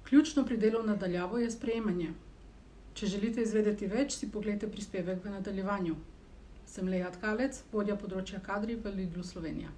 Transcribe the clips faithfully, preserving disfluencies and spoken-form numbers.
Ključno pri delu na daljavo je sprejemanje. Če želite izvedeti več, si poglejte prispevek v nadaljevanju. Sem Lea Tkalec, vodja področja kadri v Lidlu Slovenija.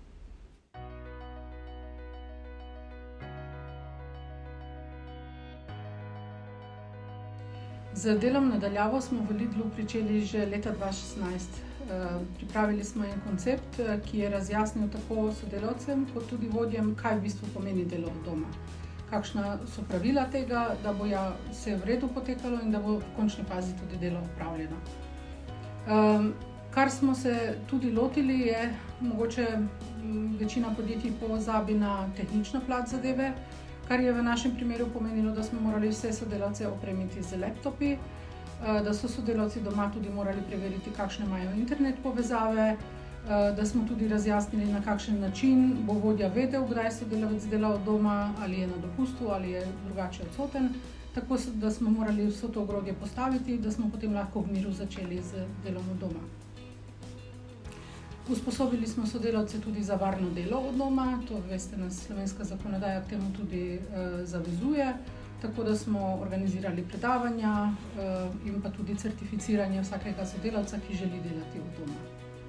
Z delom na daljavo smo v Lidlu pričeli že leta dva šestnajst. Pripravili smo en koncept, ki je razjasnil tako sodelavcem kot tudi vodjem, kaj v bistvu pomeni delo od doma. Kakšna so pravila tega, da bo ja vse v redu potekalo in da bo v končni fazi tudi delo opravljeno. Um, kar smo se tudi lotili je, mogoče večina podjetij pozabi na tehnično plat zadeve, kar je v našem primeru pomenilo, da smo morali vse sodelavce opremiti z laptopi, da so sodelavci doma tudi morali preveriti, kakšne imajo internet povezave, da smo tudi razjasnili, na kakšen način bo vodja vedel, kdaj sodelavec dela od doma, ali je na dopustu, ali je drugače odsoten. Tako da smo morali vso to ogrodje postaviti, da smo potem lahko v miru začeli z delom od doma. Usposobili smo sodelavce tudi za varno delo od doma, to veste, nas slovenska zakonodaja k temu tudi eh, zavezuje, tako da smo organizirali predavanja eh, in pa tudi certificiranje vsakega sodelavca, ki želi delati od doma.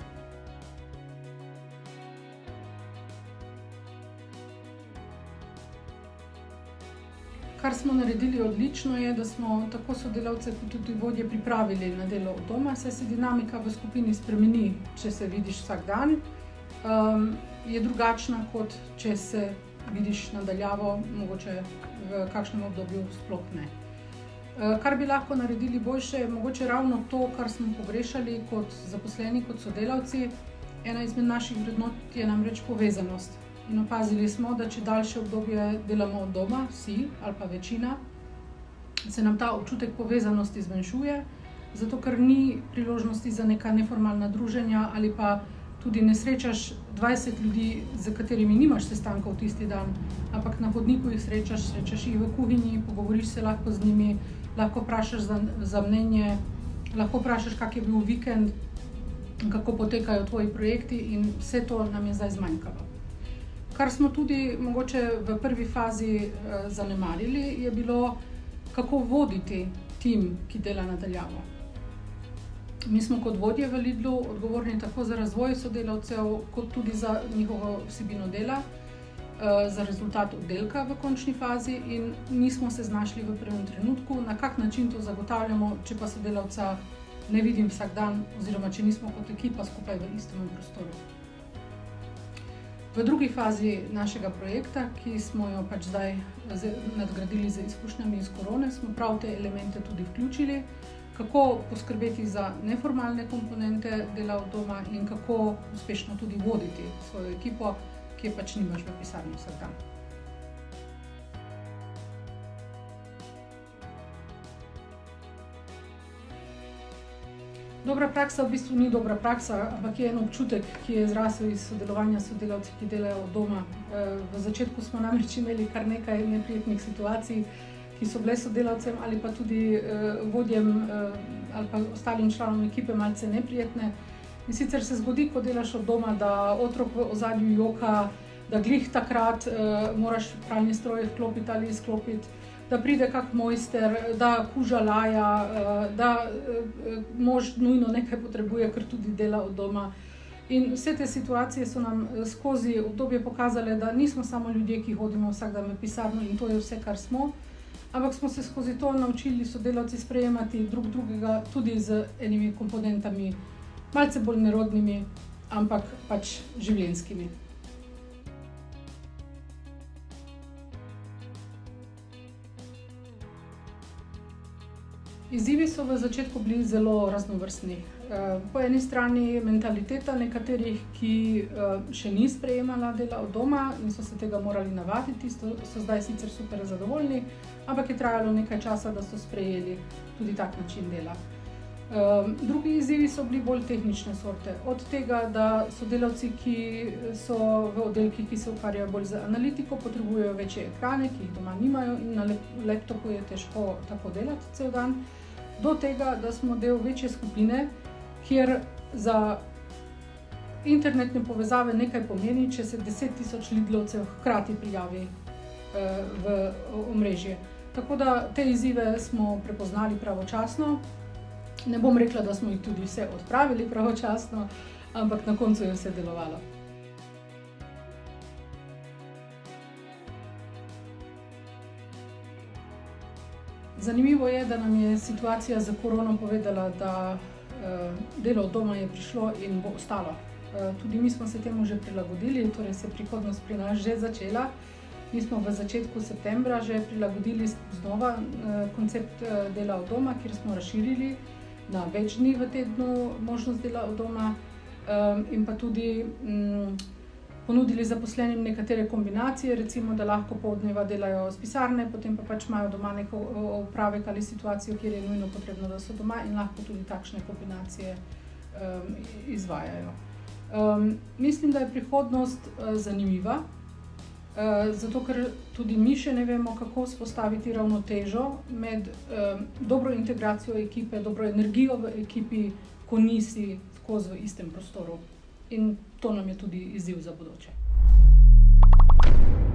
Kar smo naredili odlično je, da smo tako sodelavce kot tudi vodje pripravili na delo od doma, saj se dinamika v skupini spremeni, če se vidiš vsak dan. Um, je drugačna, kot če se vidiš na daljavo, mogoče v kakšnem obdobju sploh ne. Uh, kar bi lahko naredili boljše, je mogoče ravno to, kar smo pogrešali kot zaposleni, kot sodelavci. Ena izmed naših vrednot je namreč povezanost. In opazili smo, da če daljše obdobje delamo od doma, vsi ali pa večina, se nam ta občutek povezanosti zmanjšuje, zato ker ni priložnosti za neka neformalna druženja ali pa tudi ne srečaš dvajset ljudi, z katerimi nimaš sestankov tisti dan, ampak na hodniku jih srečaš, srečaš jih v kuhinji, pogovoriš se lahko z njimi, lahko vprašaš za, za mnenje, lahko vprašaš, kak je bil vikend, kako potekajo tvoji projekti in vse to nam je zdaj zmanjkalo. Kar smo tudi mogoče v prvi fazi eh, zanemarili, je bilo, kako voditi tim, ki dela na daljavo. Mi smo kot vodje v Lidlu odgovorni tako za razvoj sodelavcev, kot tudi za njihovo vsebino dela, eh, za rezultat oddelka v končni fazi in nismo se znašli v prvem trenutku, na kak način to zagotavljamo, če pa sodelavca ne vidim vsak dan oziroma če nismo kot ekipa skupaj v istem prostoru. V drugi fazi našega projekta, ki smo jo pač zdaj nadgradili z izkušnjami iz korone, smo prav te elemente tudi vključili, kako poskrbeti za neformalne komponente dela od doma in kako uspešno tudi voditi svojo ekipo, ki je pač nimaš v pisarni vsak dan. Dobra praksa v bistvu ni dobra praksa, ampak je en občutek, ki je zrasel iz sodelovanja s sodelavci, ki delajo od doma. V začetku smo namreč imeli kar nekaj neprijetnih situacij, ki so bile sodelavcem ali pa tudi vodjem ali pa ostalim članom ekipe malce neprijetne. In sicer se zgodi, ko delaš od doma, da otrok v ozadju joka, da glih takrat moraš pralni stroj vklopiti ali izklopiti, da pride kak mojster, da kuža laja, da mož nujno nekaj potrebuje, ker tudi dela od doma. In vse te situacije so nam skozi obdobje pokazale, da nismo samo ljudje, ki hodimo vsak dan v pisarno in to je vse, kar smo, ampak smo se skozi to naučili sodelavci sprejemati drug drugega tudi z enimi komponentami, malce bolj nerodnimi, ampak pač življenjskimi. Izzivi so v začetku bili zelo raznovrstni. Po eni strani mentaliteta nekaterih, ki še ni sprejemala dela od doma in so se tega morali navaditi, so zdaj sicer super zadovoljni, ampak je trajalo nekaj časa, da so sprejeli tudi tak način dela. Drugi izzivi so bili bolj tehnične sorte. Od tega, da sodelavci, ki so v oddelkih, ki se ukvarjajo bolj z analitiko, potrebujejo večje ekrane, ki jih doma nimajo in na laptopu je težko tako delati cel dan, do tega, da smo del večje skupine, kjer za internetne povezave nekaj pomeni, če se deset tisoč Lidlovcev hkrati prijavi v omrežje. Tako da te izzive smo prepoznali pravočasno. Ne bom rekla, da smo jih tudi vse odpravili pravočasno, ampak na koncu je vse delovalo. Zanimivo je, da nam je situacija z korono povedala, da eh, delo od doma je prišlo in bo ostalo. Eh, tudi mi smo se temu že prilagodili, torej se prihodnost pri nas že začela. Mi smo v začetku septembra že prilagodili znova eh, koncept eh, dela od doma, kjer smo razširili na več dni v tednu možnost dela od doma eh, in pa tudi mm, ponudili zaposlenim nekatere kombinacije, recimo, da lahko pol dneva delajo z pisarne, potem pa pač imajo doma neko opravek ali situacijo, kjer je nujno potrebno, da so doma in lahko tudi takšne kombinacije um, izvajajo. Um, mislim, da je prihodnost uh, zanimiva, uh, zato ker tudi mi še ne vemo, kako vzpostaviti ravnotežo med um, dobro integracijo ekipe, dobro energijo v ekipi, ko nisi skozi v istem prostoru. In to nam je tudi izziv za bodoče.